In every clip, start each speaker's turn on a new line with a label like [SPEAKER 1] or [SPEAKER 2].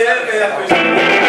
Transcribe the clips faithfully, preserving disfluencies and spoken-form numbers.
[SPEAKER 1] wielkie jakoś.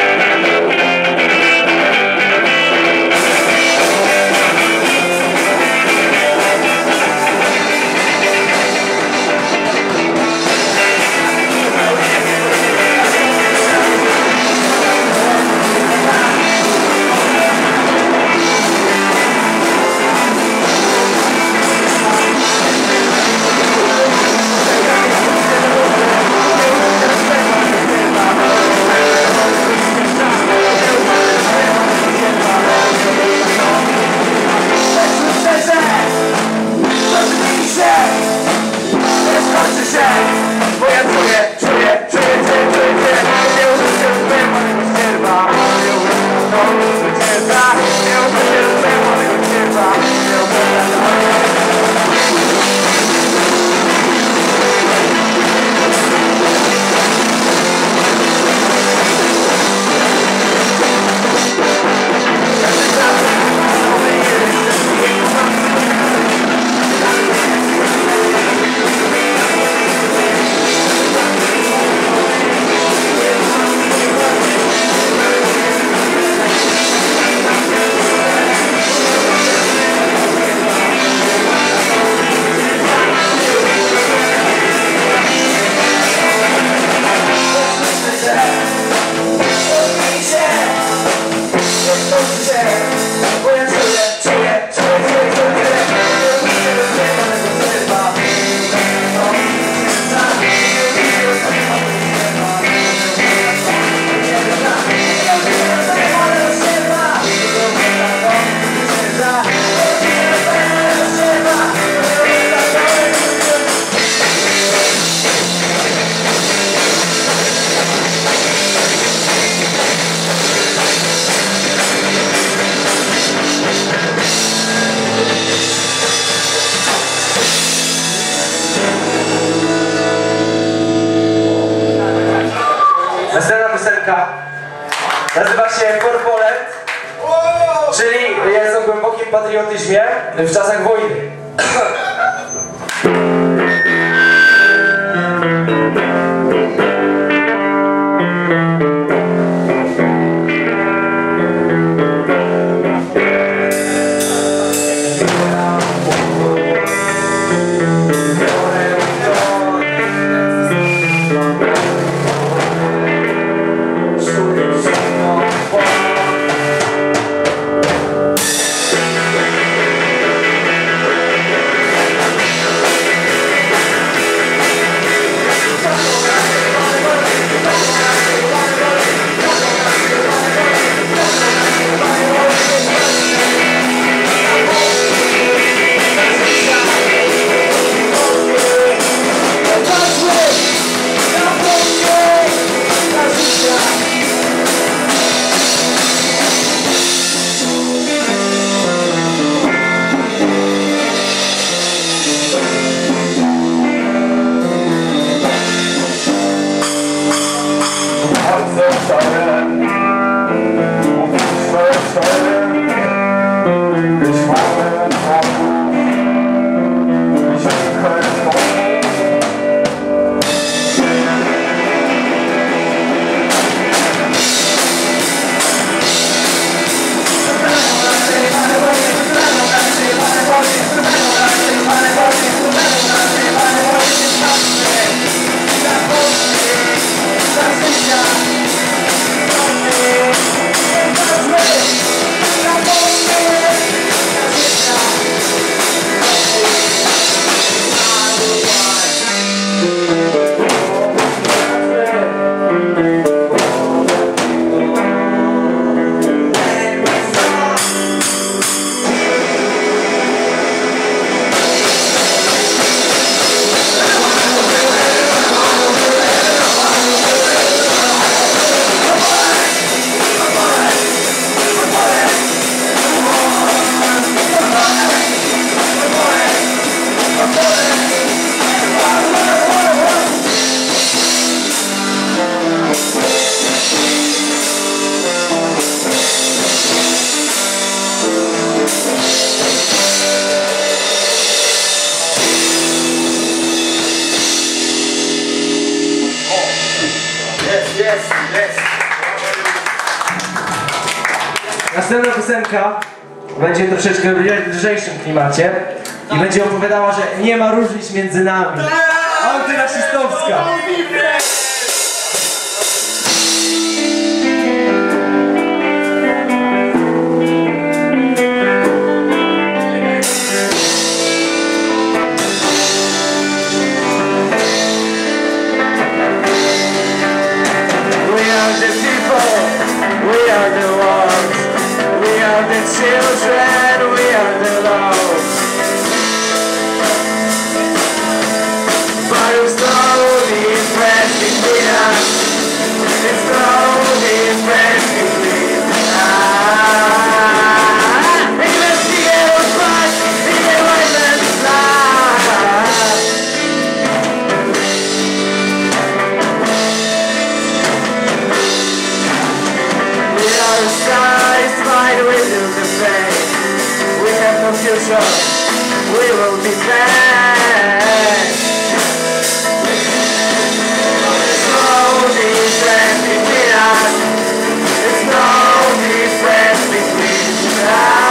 [SPEAKER 2] Nazywa się For Poland, czyli jest o głębokim patriotyzmie w czasach wojny.
[SPEAKER 3] We'll be right back.
[SPEAKER 2] Jest, jest, jest. Następna piosenka będzie troszeczkę w lżejszym klimacie i będzie opowiadała, że nie ma różnic między nami. Antyrasistowska.
[SPEAKER 1] Children, we are the lost, but it's slowly pressing between us. It's slowly pressing between us. Investigate what's right, in the violence life. We are satisfied with the fate. We have no future, we will be back. There's no difference between us. There's no difference between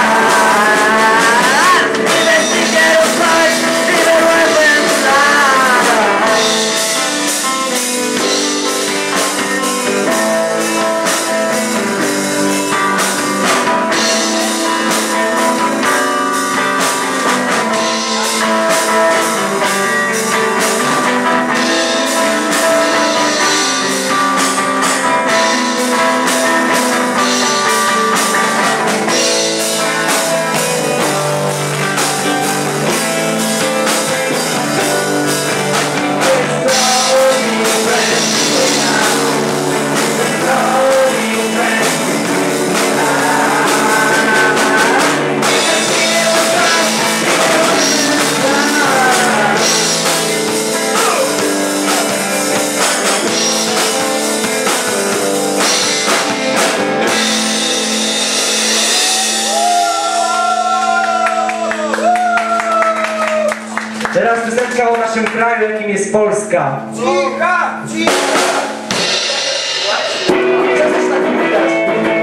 [SPEAKER 1] us. Investigate what's right, even when we're blind.
[SPEAKER 2] Teraz piosenka o naszym kraju, jakim jest Polska.
[SPEAKER 3] Cicha! Cicha!
[SPEAKER 2] Co też tak widać?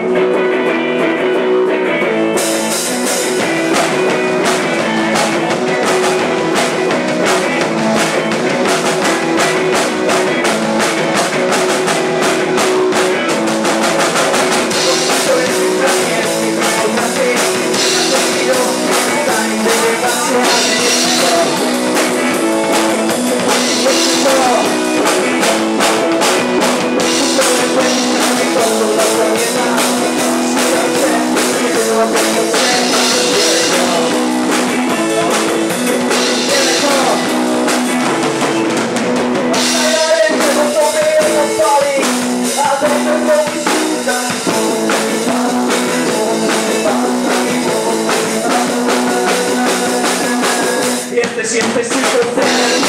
[SPEAKER 1] Jesteś, jesteś tylko sen.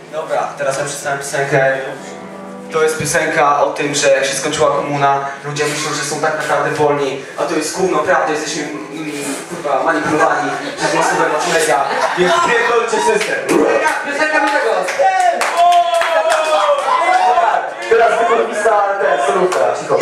[SPEAKER 3] Dobra, teraz ja przedstawiam piosenkę. To jest piosenka o tym, że jak się skończyła komuna, ludzie myślą, że są tak naprawdę wolni, a to jest gówno, prawda, jesteśmy mm, kurwa manipulowani przez masowe media, więc pierdolcie system.
[SPEAKER 2] Piosenka do tego!
[SPEAKER 3] Teraz wykonista ten, solówka, cicho.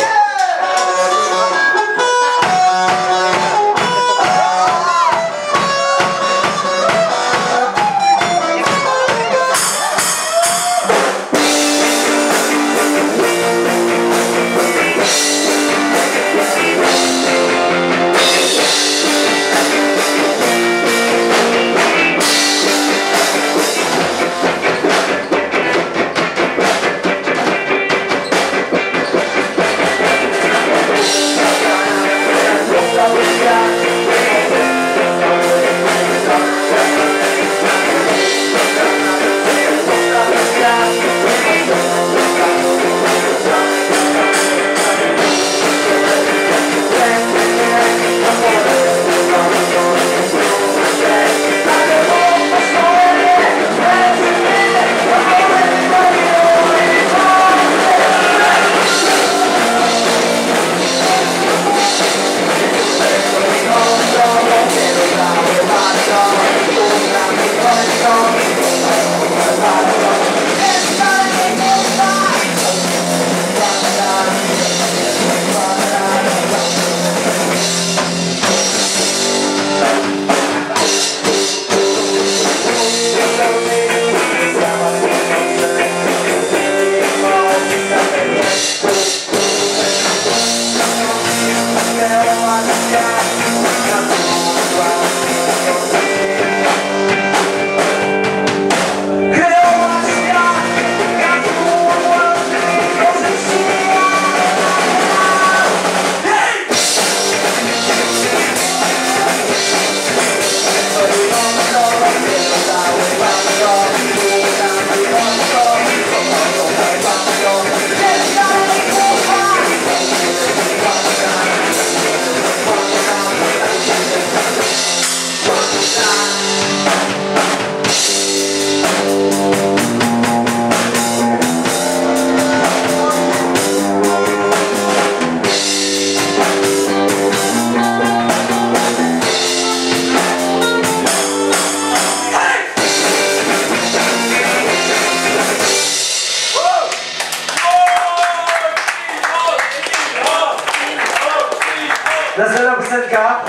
[SPEAKER 2] Następna piosenka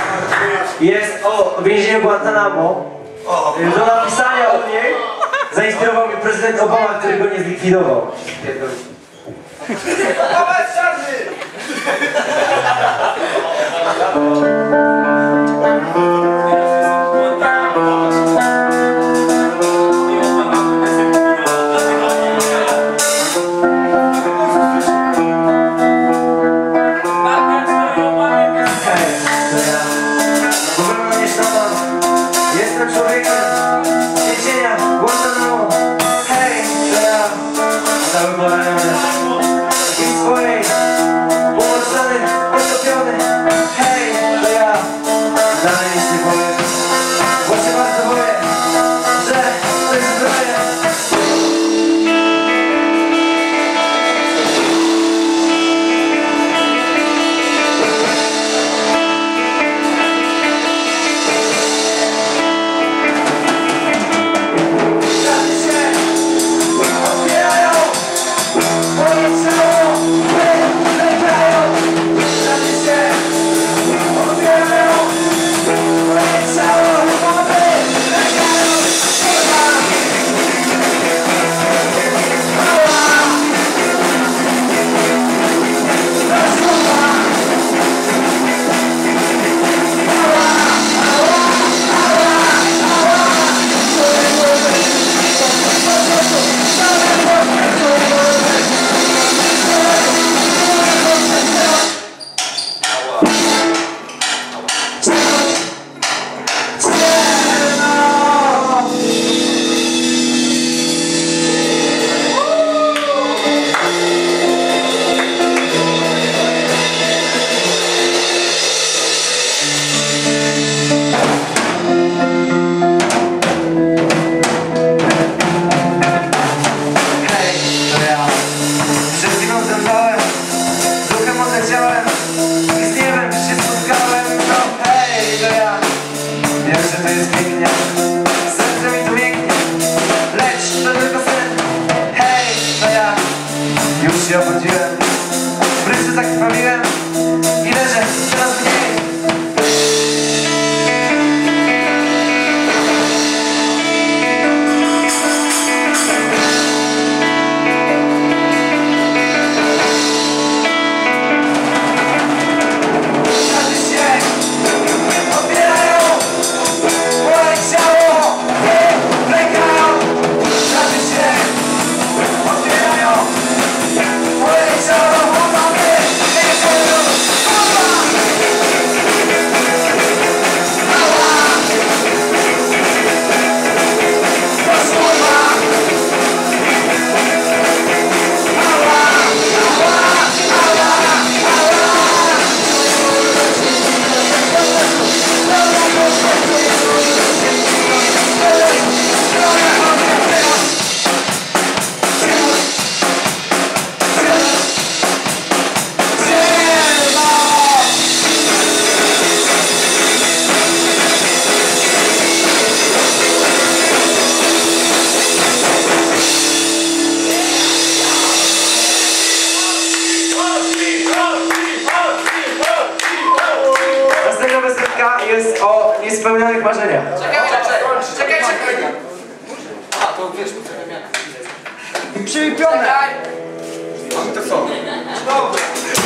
[SPEAKER 2] jest o więzieniu Guantanamo. Do napisania o niej zainspirował mnie prezydent Obama, który go nie zlikwidował. Jestem człowiekiem z więzienia Guantanamo. Hej, to ja cały poraniony i swojej umoczony, potopiony. Hej, to ja dalej nic nie powiem, bo się bardzo boję, że to jest zbroja. się obrodziłem, wreszcie zakrwawiłem i leżę coraz mniej. Jest o niespełnionych marzeniach.
[SPEAKER 3] Czekaj, czekaj, czekaj. A, to wiesz, to trochę miałem.
[SPEAKER 2] Przypione!
[SPEAKER 3] Mamy to co? Dobra.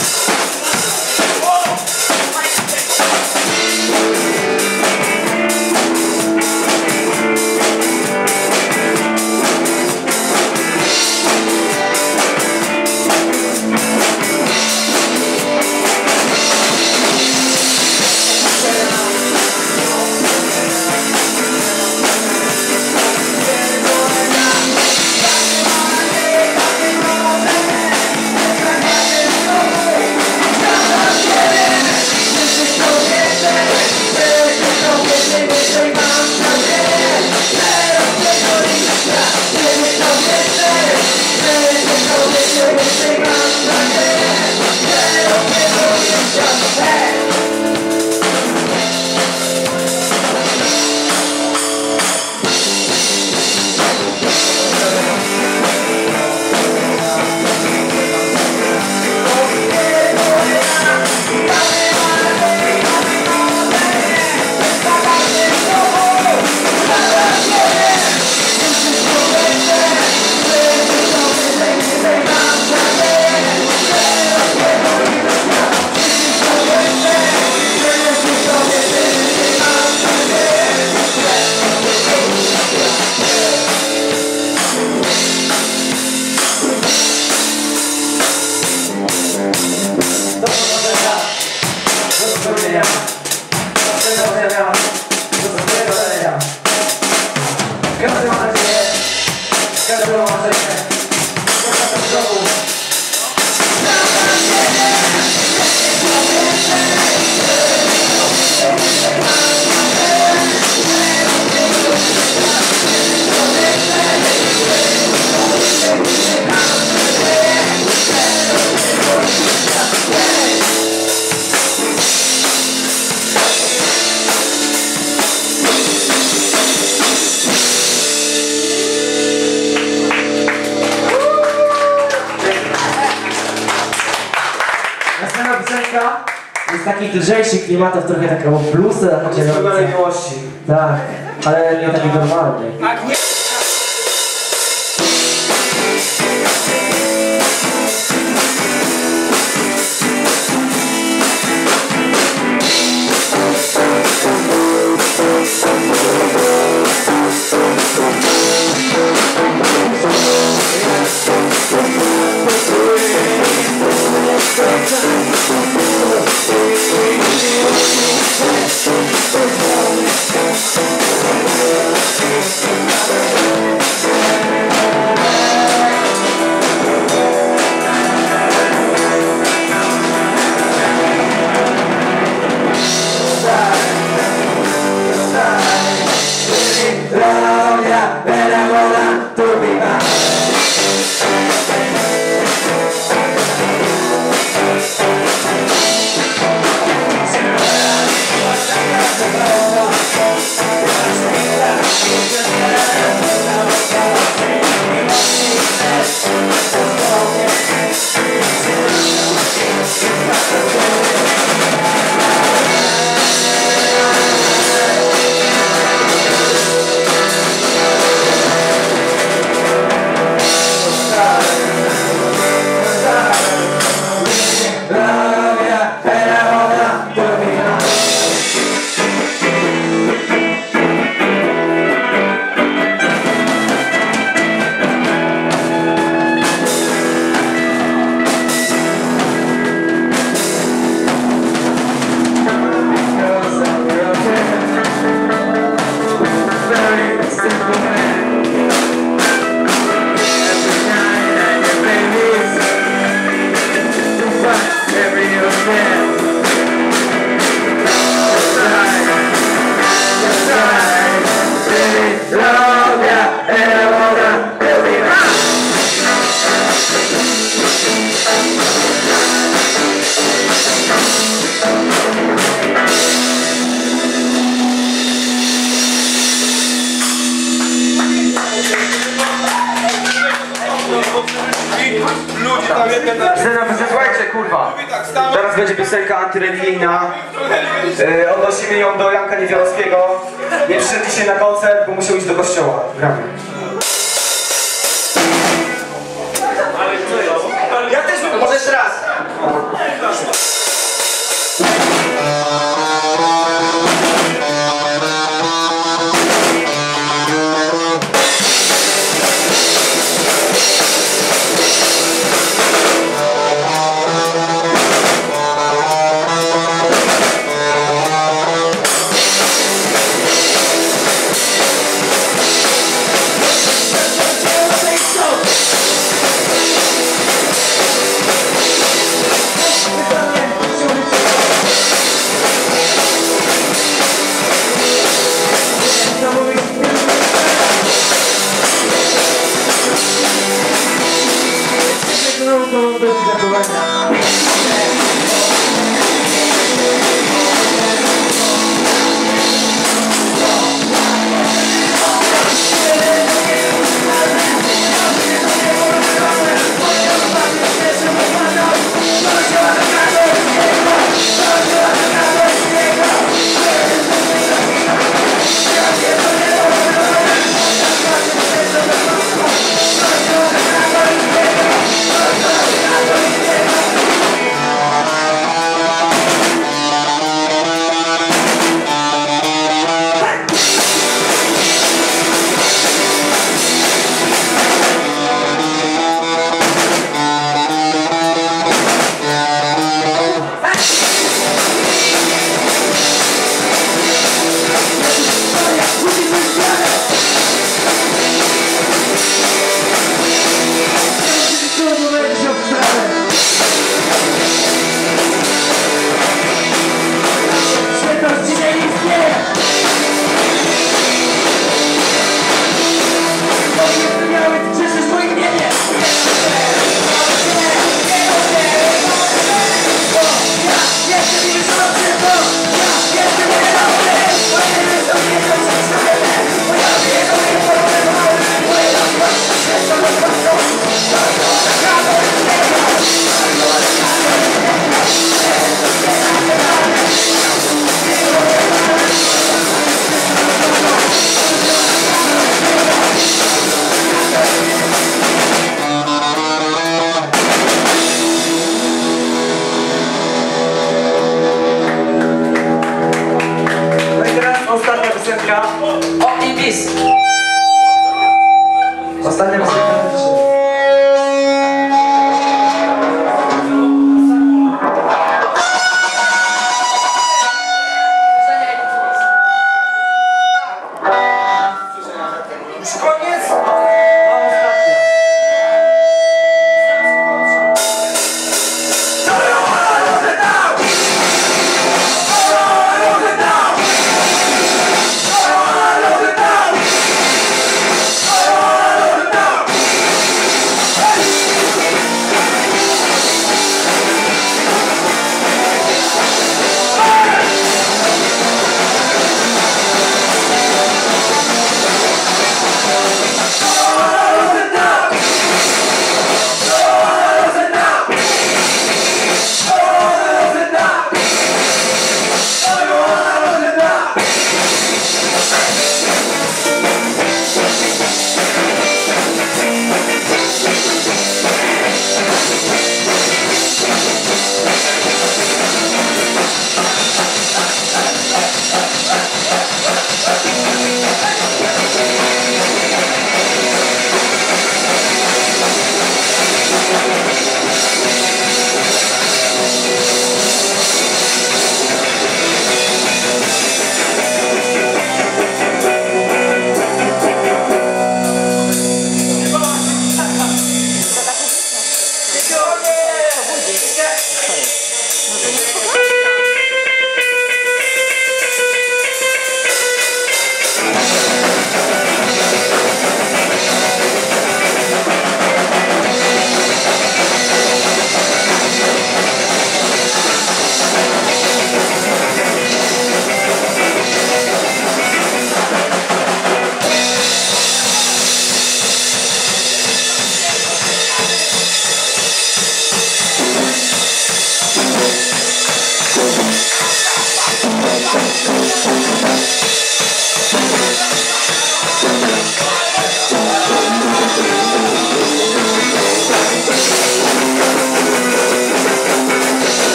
[SPEAKER 2] Każdy ma nadzieję, każdy ma marzenie, każdy ma domu. Następna piosenka jest takich lżejszych klimatów, trochę takiego bluesa
[SPEAKER 3] Niespełnionej miłości.
[SPEAKER 2] Tak, ale nie takiej normalnej.
[SPEAKER 3] Tak, nie.
[SPEAKER 1] We'll be right back.
[SPEAKER 4] ludzi tam jeden...
[SPEAKER 3] Słuchajcie, kurwa. Teraz będzie piosenka antyreligijna. Yy, odnosimy ją do Janka Niewiarowskiego. Nie przyszedł dzisiaj na koncert, bo musiał iść do kościoła. Gramy.
[SPEAKER 4] Ja też bym...
[SPEAKER 3] Może jeszcze raz.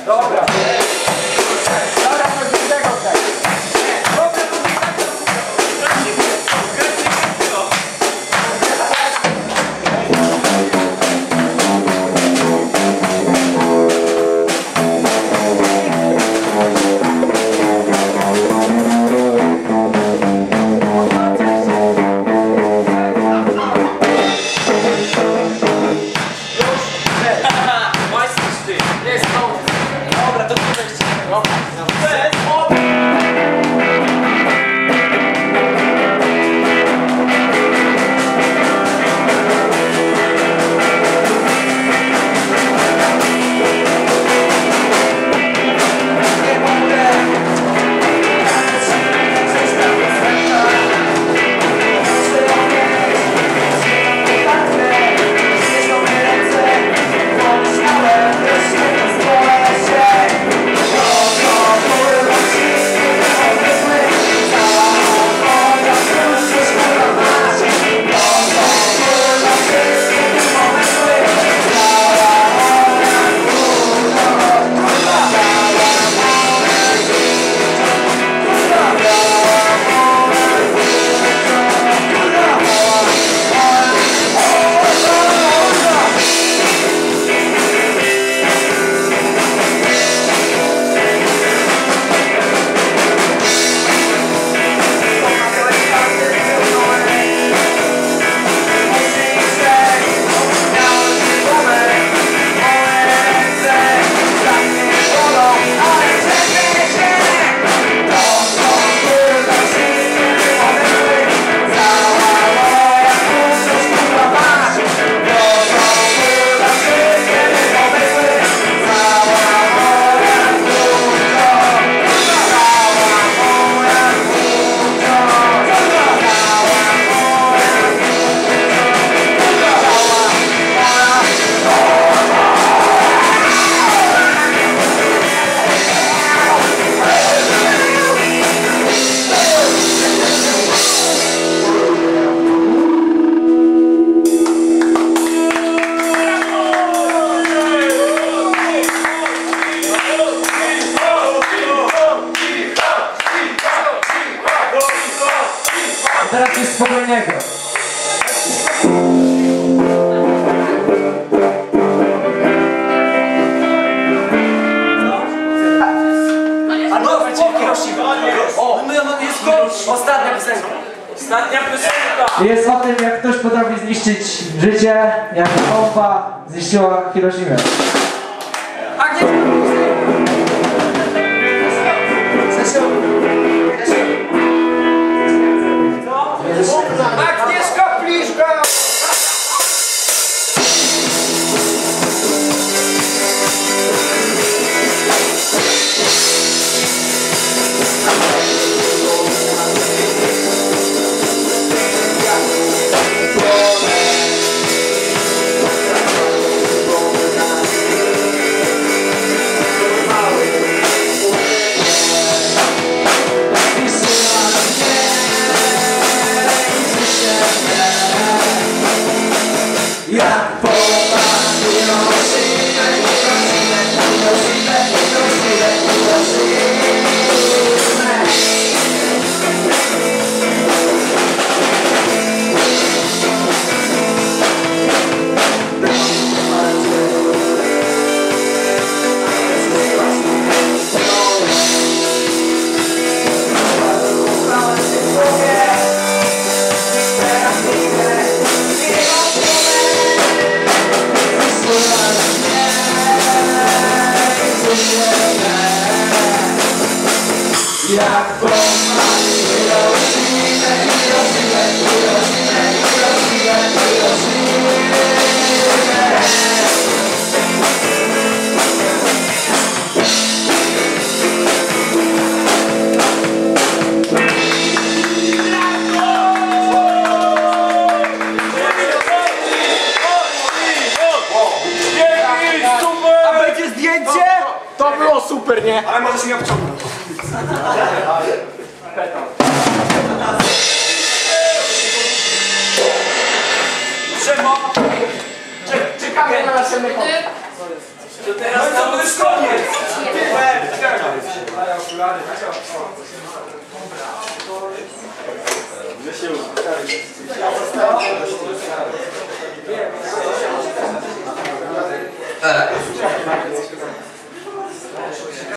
[SPEAKER 1] Dobra. Dobra, to z tego tak.
[SPEAKER 2] Teraz coś spokojnego.
[SPEAKER 1] A no, o, Hiroshima. O, no, no, jest to ostatnia piosenka. Ostatnia piosenka.
[SPEAKER 2] Jest o tym, jak ktoś potrafi zniszczyć życie, jak bomba zniszczyła Hiroshimę.
[SPEAKER 1] Agnieszka Pliszka! Jak bomba, Hiroshima, Hiroshima, Hiroshima, Hiroshima, Hiroshima.
[SPEAKER 4] A będzie zdjęcie? To było super, nie? Ale możesz mi obciągnąć. Czekamy na następny koncert.
[SPEAKER 3] To teraz to już koniec!